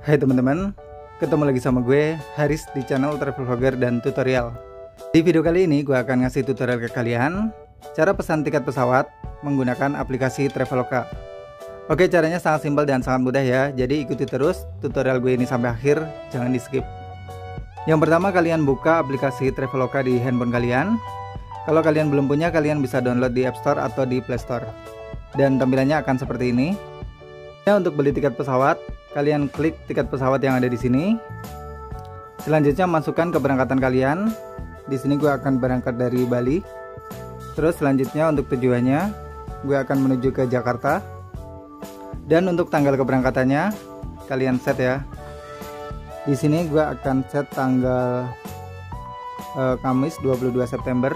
Hai teman-teman, ketemu lagi sama gue Haris di channel Travel Vlogger dan Tutorial. Di video kali ini gue akan ngasih tutorial ke kalian cara pesan tiket pesawat menggunakan aplikasi Traveloka. Oke, caranya sangat simpel dan sangat mudah ya. Jadi ikuti terus tutorial gue ini sampai akhir, jangan di skip. Yang pertama, kalian buka aplikasi Traveloka di handphone kalian. Kalau kalian belum punya, kalian bisa download di App Store atau di Play Store. Dan tampilannya akan seperti ini. Untuk beli tiket pesawat, kalian klik tiket pesawat yang ada di sini. Selanjutnya masukkan keberangkatan kalian. Di sini gue akan berangkat dari Bali. Terus selanjutnya untuk tujuannya, gue akan menuju ke Jakarta. Dan untuk tanggal keberangkatannya, kalian set ya. Di sini gue akan set tanggal Kamis 22 September.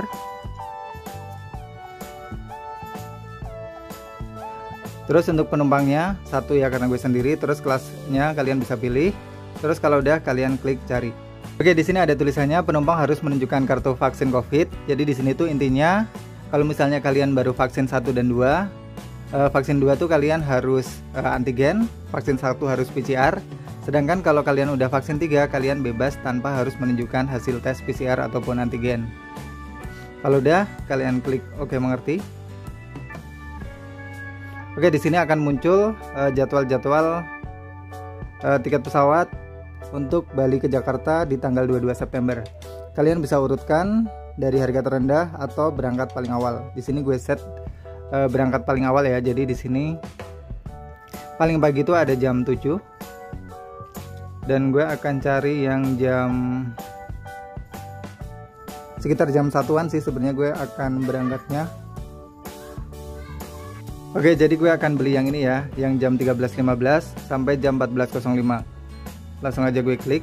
Terus untuk penumpangnya satu ya, karena gue sendiri. Terus kelasnya kalian bisa pilih. Terus kalau udah kalian klik cari. Oke, di sini ada tulisannya penumpang harus menunjukkan kartu vaksin COVID. Jadi di sini tuh intinya kalau misalnya kalian baru vaksin 1 dan 2, vaksin 2 tuh kalian harus antigen, vaksin 1 harus PCR. Sedangkan kalau kalian udah vaksin 3, kalian bebas tanpa harus menunjukkan hasil tes PCR ataupun antigen. Kalau udah kalian klik oke mengerti. Oke, di sini akan muncul jadwal-jadwal tiket pesawat untuk Bali ke Jakarta di tanggal 22 September. Kalian bisa urutkan dari harga terendah atau berangkat paling awal. Di sini gue set berangkat paling awal ya. Jadi di sini paling pagi itu ada jam 7. Dan gue akan cari yang jam sekitar jam 1-an sih sebenarnya gue akan berangkatnya. Oke, jadi gue akan beli yang ini ya, yang jam 13.15 sampai jam 14.05. Langsung aja gue klik.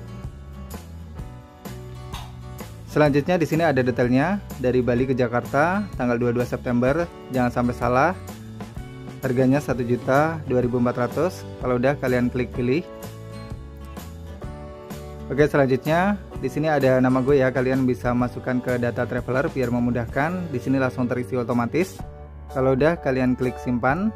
Selanjutnya di sini ada detailnya dari Bali ke Jakarta tanggal 22 September. Jangan sampai salah. Harganya 1.002.400. Kalau udah kalian klik pilih. Oke, selanjutnya di sini ada nama gue ya. Kalian bisa masukkan ke data traveler biar memudahkan. Di sini langsung terisi otomatis. Kalau udah kalian klik simpan.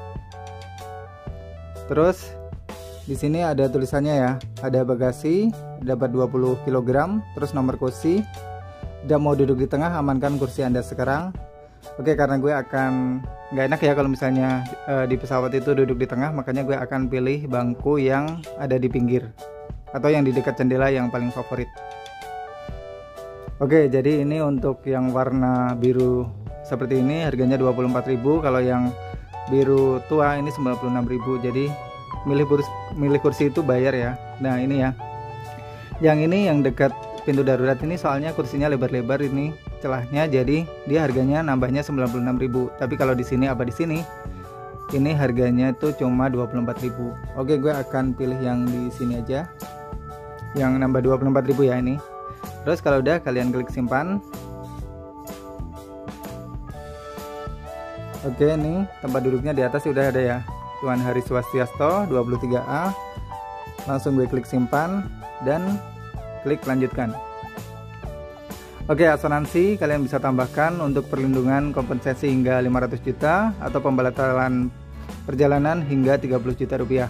Terus di sini ada tulisannya ya, ada bagasi dapat 20 kg, terus nomor kursi. Udah mau duduk di tengah, amankan kursi Anda sekarang. Oke, karena gue akan nggak enak ya kalau misalnya di pesawat itu duduk di tengah, makanya gue akan pilih bangku yang ada di pinggir atau yang di dekat jendela yang paling favorit. Oke, jadi ini untuk yang warna biru seperti ini harganya 24.000. Kalau yang biru tua ini 96.000. Jadi milih kursi itu bayar ya. Nah, ini ya. Yang ini yang dekat pintu darurat ini soalnya kursinya lebar-lebar ini celahnya, jadi dia harganya nambahnya 96.000. Tapi kalau di sini ini harganya itu cuma 24.000. Oke, gue akan pilih yang di sini aja. Yang nambah 24.000 ya ini. Terus kalau udah kalian klik simpan. Oke, nih tempat duduknya di atas sudah ada ya, Tuan Haris Swastiasto 23A. Langsung gue klik simpan dan klik lanjutkan. Oke, asuransi kalian bisa tambahkan untuk perlindungan kompensasi hingga 500 juta atau pembatalan perjalanan hingga 30 juta rupiah.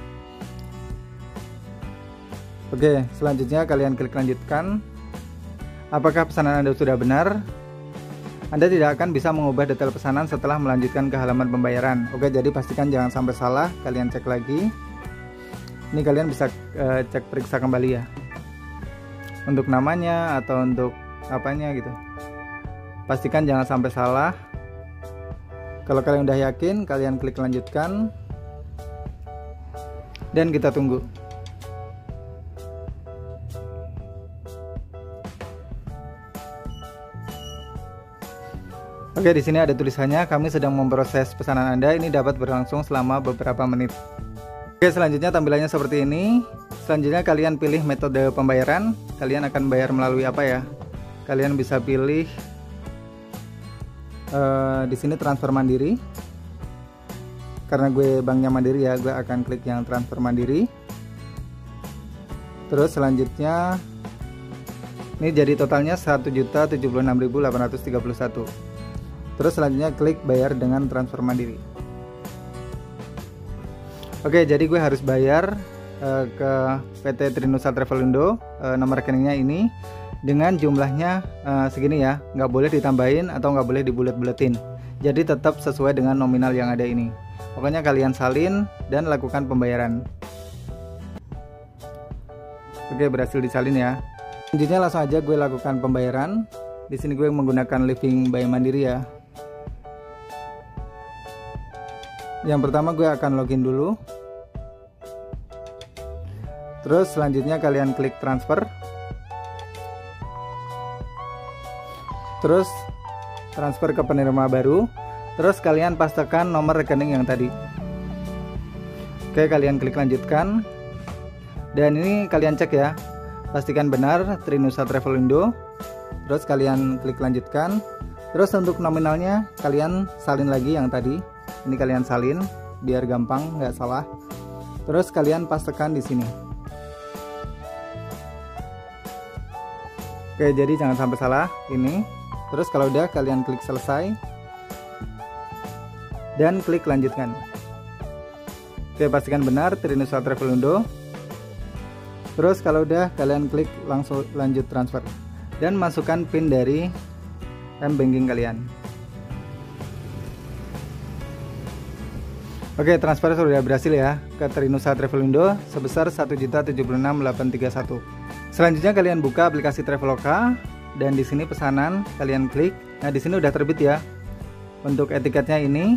Oke, selanjutnya kalian klik lanjutkan. Apakah pesanan Anda sudah benar? Anda tidak akan bisa mengubah detail pesanan setelah melanjutkan ke halaman pembayaran. Oke, jadi pastikan jangan sampai salah. Kalian cek lagi. Ini kalian bisa cek periksa kembali ya, untuk namanya atau untuk apanya gitu. Pastikan jangan sampai salah. Kalau kalian udah yakin, kalian klik lanjutkan. Dan kita tunggu. Oke, di sini ada tulisannya kami sedang memproses pesanan Anda. Ini dapat berlangsung selama beberapa menit. Oke, selanjutnya tampilannya seperti ini. Selanjutnya kalian pilih metode pembayaran. Kalian akan bayar melalui apa ya? Kalian bisa pilih di sini transfer mandiri. Karena gue banknya Mandiri ya, gue akan klik yang transfer mandiri. Terus selanjutnya ini jadi totalnya 1.076.831. Terus selanjutnya klik bayar dengan transfer mandiri. Oke, jadi gue harus bayar ke PT Trinusa Travelindo, nomor rekeningnya ini dengan jumlahnya segini ya, nggak boleh ditambahin atau nggak boleh dibulet-buletin, jadi tetap sesuai dengan nominal yang ada ini. Pokoknya kalian salin dan lakukan pembayaran. Oke, berhasil disalin ya. Selanjutnya langsung aja gue lakukan pembayaran. Di sini gue menggunakan Living by Mandiri ya. Yang pertama gue akan login dulu. Terus selanjutnya kalian klik transfer. Terus transfer ke penerima baru. Terus kalian pastekan nomor rekening yang tadi. Oke, kalian klik lanjutkan. Dan ini kalian cek ya, pastikan benar Trinusa Travelindo. Terus kalian klik lanjutkan. Terus untuk nominalnya kalian salin lagi yang tadi. Ini kalian salin biar gampang, nggak salah. Terus kalian pastekan di sini. Oke, jadi jangan sampai salah ini. Terus kalau udah kalian klik selesai dan klik lanjutkan. Oke, pastikan benar Trinusa Travelindo. Terus kalau udah kalian klik langsung lanjut transfer dan masukkan PIN dari M-Banking kalian. Oke, transfer sudah berhasil ya ke Trinusa Travelindo sebesar 1.076.831. Selanjutnya kalian buka aplikasi Traveloka dan di sini pesanan kalian klik. Nah, di sini udah terbit ya. Untuk etiketnya ini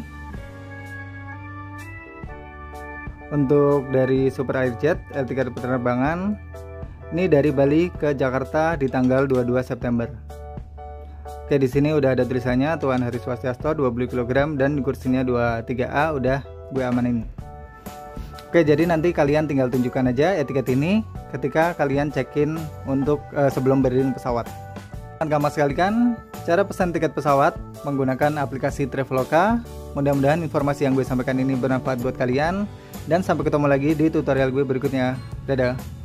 untuk dari Super Airjet etiket penerbangan ini dari Bali ke Jakarta di tanggal 22 September. Oke, di sini udah ada tulisannya Tuan Hari Swastiasto 20 kg dan kursinya 23A udah gue amanin. Oke, jadi nanti kalian tinggal tunjukkan aja etiket ini ketika kalian check-in untuk sebelum berdiri pesawat. Gampang sekali kan cara pesan tiket pesawat menggunakan aplikasi Traveloka. Mudah-mudahan informasi yang gue sampaikan ini bermanfaat buat kalian dan sampai ketemu lagi di tutorial gue berikutnya. Dadah.